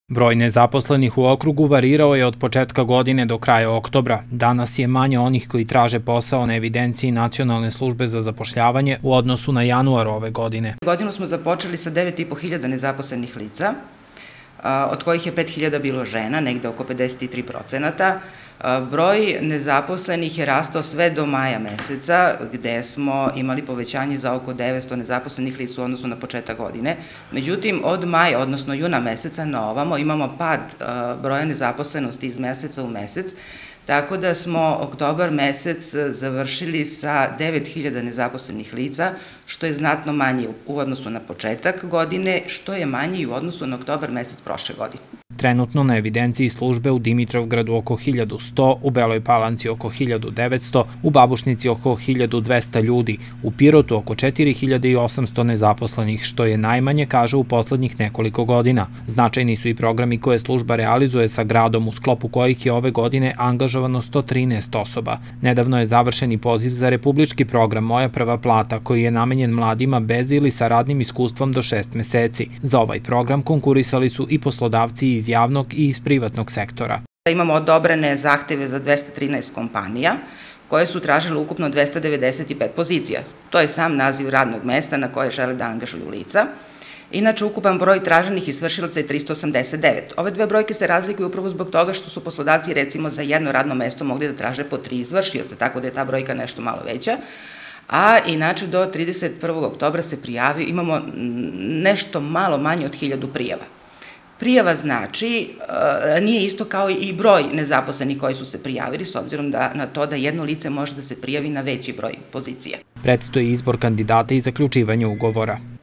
Broj nezaposlenih u okrugu varirao je od početka godine do kraja oktobra. Danas je manje onih koji traže posao na evidenciji Nacionalne službe za zapošljavanje u odnosu na januar ove godine. Godinu smo započeli sa 9.500 nezaposlenih lica, od kojih je 5.000 bilo žena, negde oko 53%. Broj nezaposlenih je rastao sve do maja meseca, gde smo imali povećanje za oko 900 nezaposlenih lica u odnosu na početak godine. Međutim, od maja, odnosno juna meseca na ovamo, imamo pad broja nezaposlenosti iz meseca u mesec, tako da smo oktobar mesec završili sa 9.000 nezaposlenih lica, što je znatno manje u odnosu na početak godine, što je manje i u odnosu na oktobar mesec prošle godine. Trenutno na evidenciji službe u Dimitrovgradu oko 1100, u Beloj Palanci oko 1900, u Babušnici oko 1200 ljudi, u Pirotu oko 4800 nezaposlenih, što je najmanje, kaže, u poslednjih nekoliko godina. Značajni su i programi koje služba realizuje sa gradom, u sklopu kojih je ove godine angažovano 113 osoba. Nedavno je završen i poziv za republički program Moja prva plata, koji je namenjen mladima bez ili sa radnim iskustvom do 6 meseci. Za ovaj program konkurisali su i poslodavci iz javnog i iz privatnog sektora. Imamo odobrene zahteve za 213 kompanija koje su tražile ukupno 295 pozicija. To je sam naziv radnog mesta na koje žele da angažuju lica. Inače, ukupan broj traženih izvršilaca je 389. Ove dve brojke se razlikuju upravo zbog toga što su poslodavci recimo za jedno radno mesto mogli da traže po 3 izvršioca, tako da je ta brojka nešto malo veća. A inače do 31. oktobra se prijavi, imamo nešto malo manje od 1000 prijava. Prijava znači, nije isto kao i broj nezaposlenih koji su se prijavili, s obzirom na to da jedno lice može da se prijavi na veći broj pozicija. Predstoji izbor kandidata i zaključivanje ugovora.